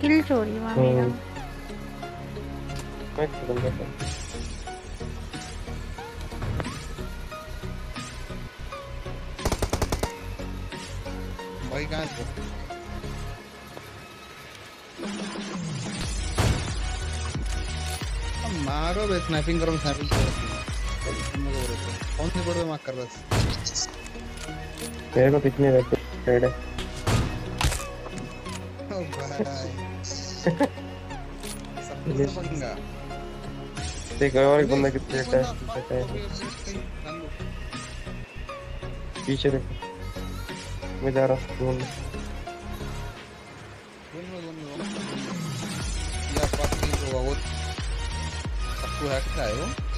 किल चोरी हुआ मेरा। मैं खत्म करता हूँ। भाई कहाँ है? मारो बे, स्नैपिंग करो, स्नैपिंग करो। कौन से बोर्ड पे मार कर बस? मेरे को दिखने रहते रेड है। ओ भाई, सबको ये से पंगा। देख और एक नहीं, बंदा कितने एक लेटा बंदा है लेटा और है। भी कहीं ध्यान दो। पीछे देखो, मैं जा रहा हूँ ढूंढने। ये आसपास कहीं होगा वो। सबको हैक का है वो।